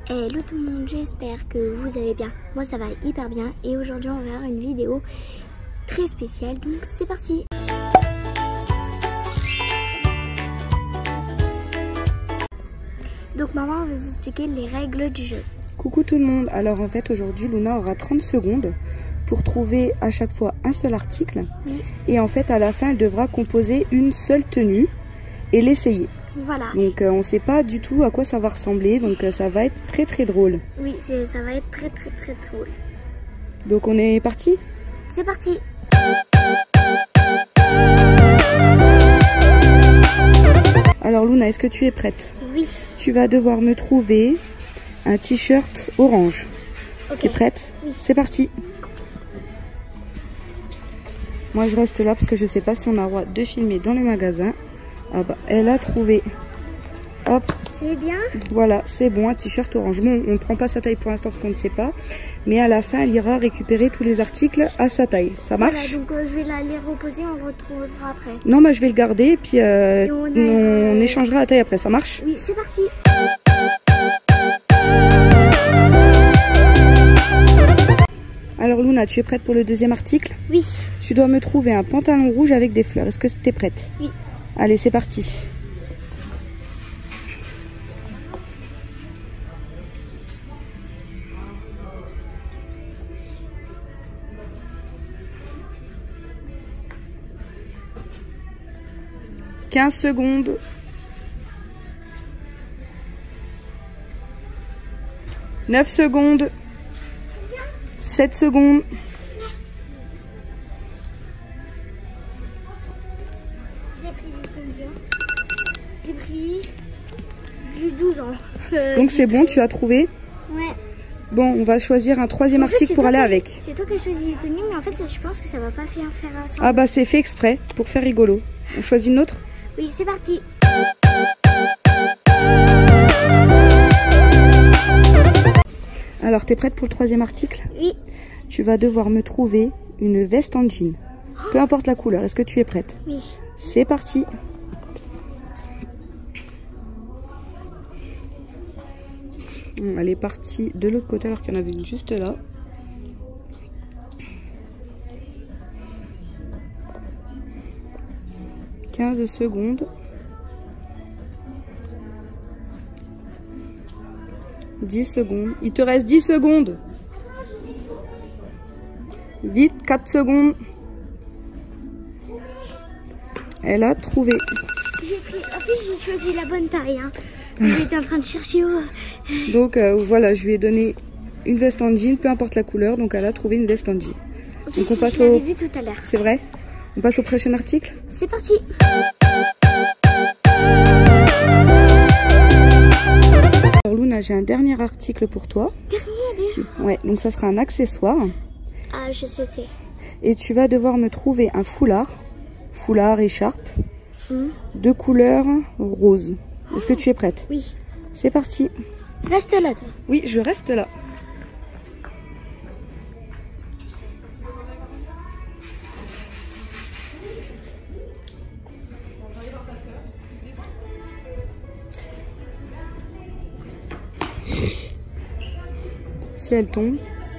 Hello tout le monde, j'espère que vous allez bien. Moi ça va hyper bien et aujourd'hui on va faire une vidéo très spéciale, donc c'est parti. Donc maman va vous expliquer les règles du jeu. Coucou tout le monde, alors en fait aujourd'hui Luna aura 30 secondes pour trouver à chaque fois un seul article. Oui. Et en fait à la fin elle devra composer une seule tenue et l'essayer. Voilà. Donc on ne sait pas du tout à quoi ça va ressembler, donc ça va être très drôle. Oui, ça va être très drôle. Donc on est parti? C'est parti. Alors Luna, est-ce que tu es prête? Oui. Tu vas devoir me trouver un t-shirt orange. Ok. Tu es prête? Oui. C'est parti. Moi je reste là parce que je sais pas si on a le droit de filmer dans le magasin. Ah bah, elle a trouvé. Hop. C'est bien. Voilà, c'est bon, un t-shirt orange. Bon, on ne prend pas sa taille pour l'instant parce qu'on ne sait pas. Mais à la fin, elle ira récupérer tous les articles à sa taille. Ça marche? Voilà, donc je vais les reposer, on le retrouvera après. Non, moi je vais le garder et puis on échangera la taille après. Ça marche? Oui, c'est parti. Alors Luna, tu es prête pour le deuxième article? Oui. Tu dois me trouver un pantalon rouge avec des fleurs. Est-ce que tu es prête? Oui. Allez, c'est parti. « 15 secondes. 9 secondes. 7 secondes. J'ai pris combien? J'ai pris du 12 ans. Donc c'est bon, tu as trouvé? Ouais. Bon, on va choisir un troisième article pour aller avec. C'est toi qui as choisi les tenues, mais en fait je pense que ça va pas bien faire ensemble. Ah bah c'est fait exprès, pour faire rigolo. On choisit une autre? Oui, c'est parti. Alors, t'es prête pour le troisième article? Oui. Tu vas devoir me trouver une veste en jean. Peu importe la couleur, est-ce que tu es prête? Oui. C'est parti. Elle est partie de l'autre côté alors qu'il y en avait une juste là. « 15 secondes. 10 secondes. Il te reste 10 secondes. Vite, 4 secondes. Elle a trouvé. J'ai pris. En plus, j'ai choisi la bonne taille. Hein. J'étais en train de chercher. Donc voilà, je lui ai donné une veste en jean, peu importe la couleur. Donc elle a trouvé une veste en jean. Donc on passe au. Vu tout à l'heure. C'est vrai? On passe au prochain article? C'est parti. Alors Luna, j'ai un dernier article pour toi. Dernier déjà? Ouais, donc ça sera un accessoire. Ah, je sais. Et tu vas devoir me trouver un foulard. Foulard, écharpe. De couleur rose. Est-ce que tu es prête? Oui. C'est parti. Reste là, toi. Oui, je reste là. Si elle tombe.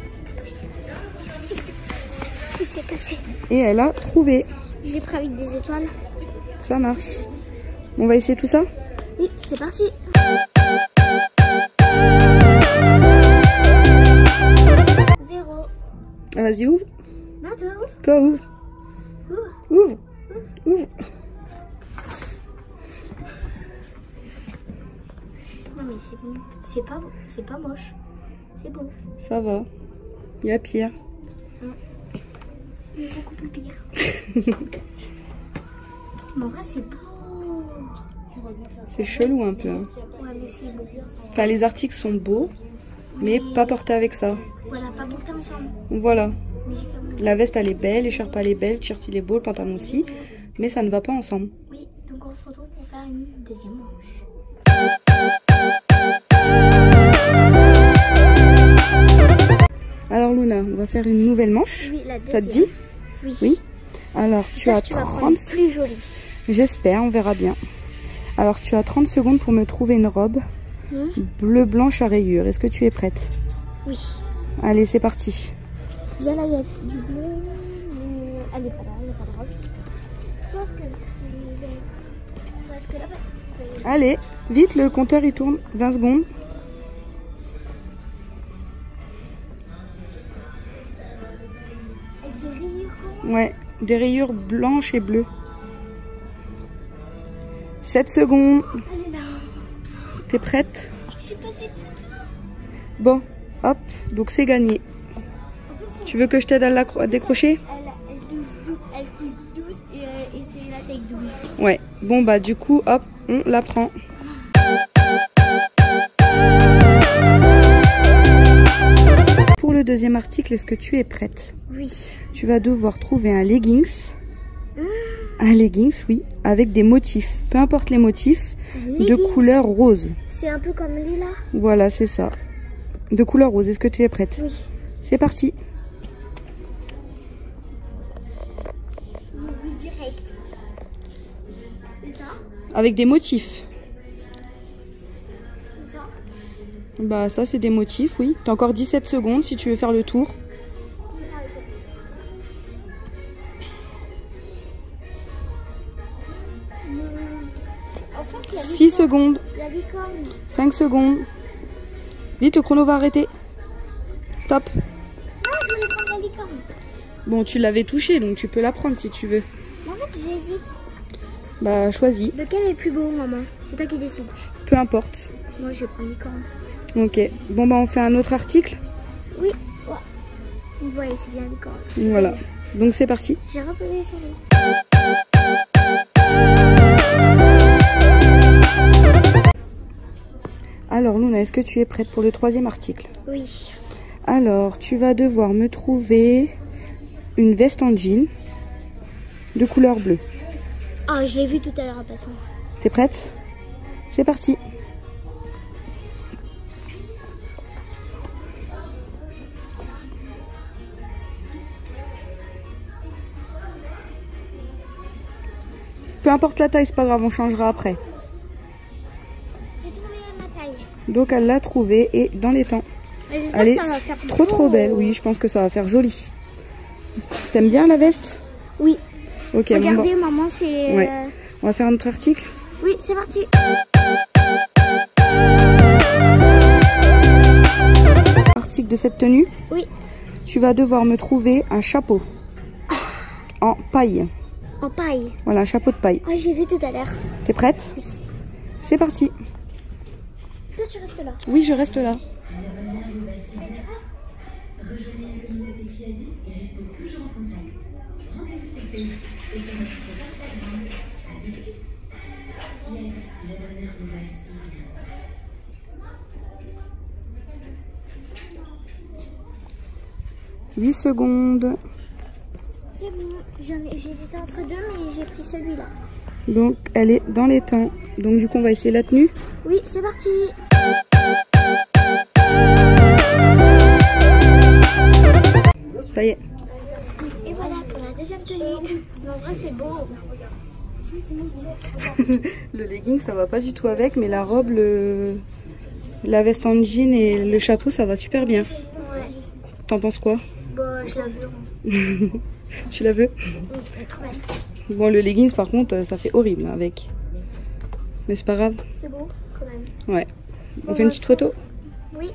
Il s'est cassé. Et elle a trouvé. J'ai pris avec des étoiles. Ça marche. On va essayer tout ça? Oui, c'est parti. Zéro. Ah, vas-y, ouvre. Non, toi, ouvre. Toi, ouvre. Ouvre. Ouvre. Non, mais c'est bon. C'est pas moche. C'est beau. Ça va. Il y a pire. Il y a beaucoup plus pire. Mais en vrai, c'est beau. C'est chelou un peu. Hein. Ouais, mais c'est beau. Enfin, les articles sont beaux, mais pas portés avec ça. Voilà, pas portés ensemble. Voilà. Mais c'est comme... La veste, elle est belle, l'écharpe, elle est belle, le t-shirt, il est beau, le pantalon aussi. Mais ça ne va pas ensemble. Oui, donc on se retrouve pour faire une deuxième manche. Alors Luna, on va faire une nouvelle manche. Oui, la ça te deuxième. dit? Oui. Oui. Alors tu as 30. Plus jolie. J'espère, on verra bien. Alors tu as 30 secondes pour me trouver une robe Bleu, blanche à rayures. Est-ce que tu es prête? Oui. Allez, c'est parti. Déjà là, il y a du bleu. Mais... elle n'est pas là, elle n'est pas là. Je pense que c'est... Parce que là-bas... Allez, vite, le compteur il tourne. 20 secondes. Avec des rayures. Ouais, des rayures blanches et bleues. 7 secondes. Elle est là. T'es prête? Je suis passée toute. Bon, hop, donc c'est gagné. Tu veux que je t'aide à décrocher? Elle coûte 12 et c'est la taille 12. Ouais, bon bah du coup, hop, on la prend. Pour le deuxième article, est-ce que tu es prête? Oui. Tu vas devoir trouver un leggings. Un leggings, oui, avec des motifs. Peu importe les motifs, de couleur rose. C'est un peu comme lilas. Voilà, c'est ça. De couleur rose, est-ce que tu es prête? Oui. C'est parti. Oui, direct. Et ça? Avec des motifs. Et ça? Bah ça c'est des motifs, oui. T'as encore 17 secondes si tu veux faire le tour. En fait, la 6 secondes. La licorne. 5 secondes. Vite, le chrono va arrêter. Stop. Ah, je voulais prendre la licorne. Bon, tu l'avais touché, donc tu peux la prendre si tu veux. En fait, j'hésite. Bah, choisis. Lequel est le plus beau, maman? C'est toi qui décides. Peu importe. Moi, je vais prendre licorne. Ok. Bon, bah, on fait un autre article. Oui. Ouais. Vous voyez, c'est bien licorne. Voilà. Donc, c'est parti. J'ai reposé sur lui. Alors, Luna, est-ce que tu es prête pour le troisième article? Oui. Alors, tu vas devoir me trouver une veste en jean de couleur bleue. Ah, je l'ai vu tout à l'heure en passant. T'es prête? C'est parti. Peu importe la taille, c'est pas grave, on changera après. J'ai trouvé ma taille. Donc elle l'a trouvée et dans les temps. Elle est trop belle, oui, je pense que ça va faire joli. T'aimes bien la veste? Oui. Ok. Regardez, bon, maman, c'est... Ouais. On va faire un autre article? Oui, c'est parti. Article de cette tenue? Oui. Tu vas devoir me trouver un chapeau en paille. En paille? Voilà, un chapeau de paille. Ah, j'ai vu tout à l'heure. T'es prête? Oui. C'est parti. Toi, tu restes là. Oui, je reste là. « 8 secondes. » C'est bon, j'hésitais entre deux, mais j'ai pris celui-là. Donc, elle est dans les temps. Donc, du coup, on va essayer la tenue. Oui, c'est parti. Ça y est. Et voilà pour la deuxième tenue. En vrai, c'est beau. Le legging, ça va pas du tout avec, mais la robe, la veste en jean et le chapeau, ça va super bien. Ouais. T'en penses quoi? Bah, je la veux. Tu la veux? Elle est trop belle. Bon, le leggings, par contre, ça fait horrible hein, avec. Mais c'est pas grave. C'est beau, quand même. Ouais. On fait une petite photo? Oui.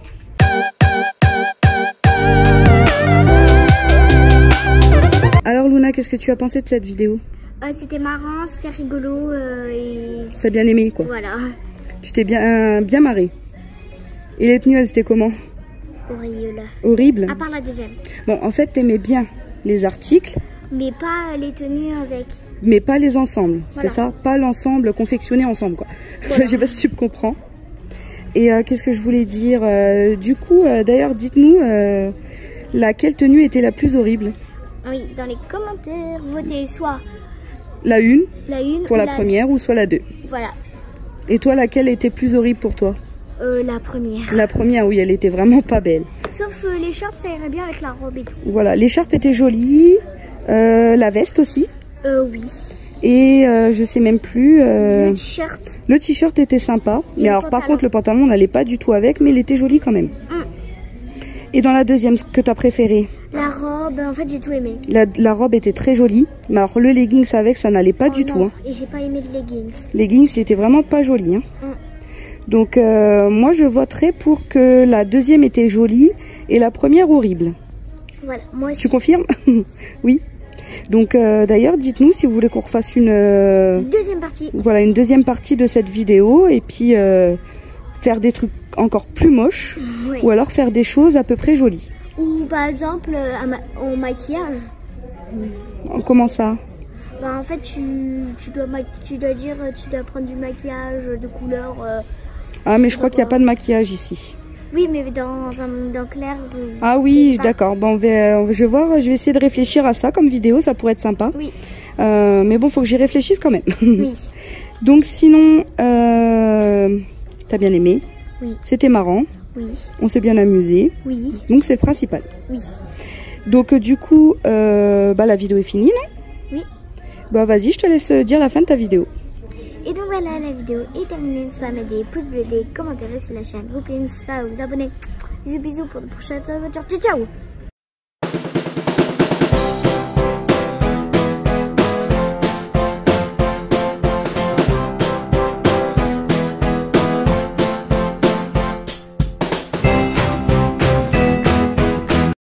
Alors, Luna, qu'est-ce que tu as pensé de cette vidéo? C'était marrant, c'était rigolo. Et... T'as bien aimé, quoi? Voilà. Tu t'es bien marré. Et les tenues, elles étaient comment? Horrible. Horrible? À part la deuxième. Bon, en fait, t'aimais bien les articles. Mais pas les tenues avec. Mais pas les ensembles, voilà. C'est ça? Pas l'ensemble confectionné ensemble, quoi. Voilà. Je sais pas si tu me comprends. Et qu'est-ce que je voulais dire? Du coup, d'ailleurs, dites-nous laquelle tenue était la plus horrible? Oui, dans les commentaires, votez soit la une pour la la première ou soit la 2. Voilà. Et toi, laquelle était plus horrible pour toi? La première. La première, oui, elle était vraiment pas belle. Sauf l'écharpe, ça irait bien avec la robe et tout. Voilà, l'écharpe était jolie, la veste aussi. Oui. Et je sais même plus. Le t-shirt. Le t-shirt était sympa. Mais alors par contre le pantalon on n'allait pas du tout avec. Mais il était joli quand même. Et dans la deuxième, ce que tu as préféré? La robe, en fait j'ai tout aimé. La robe était très jolie. Mais alors le leggings avec ça n'allait pas du tout. Hein. Et j'ai pas aimé le leggings. Leggings il était vraiment pas joli. Hein. Donc moi je voterais pour que la deuxième était jolie et la première horrible. Voilà, moi aussi. Tu confirmes? Oui. Donc d'ailleurs dites-nous si vous voulez qu'on refasse une deuxième partie. Voilà, une deuxième partie de cette vidéo et puis faire des trucs encore plus moches ou alors faire des choses à peu près jolies. Ou par exemple au maquillage. Comment ça? Bah, en fait tu dois prendre du maquillage de couleur. Ah mais je crois qu'il n'y a pas de maquillage ici. Oui, mais dans Claire's. Ah oui, d'accord. Bon, je vais essayer de réfléchir à ça comme vidéo, ça pourrait être sympa. Oui. Mais bon, faut que j'y réfléchisse quand même. Oui. Donc sinon, t'as bien aimé? Oui. C'était marrant. Oui. On s'est bien amusé. Oui. Donc c'est le principal. Oui. Donc du coup, la vidéo est finie, non? Oui. Bah vas-y, je te laisse dire la fin de ta vidéo. Et donc voilà, la vidéo est terminée. N'hésitez pas à mettre des pouces bleus, des commentaires sur la chaîne. N'oubliez pas à vous abonner. Bisous bisous pour le prochain. Ciao ciao.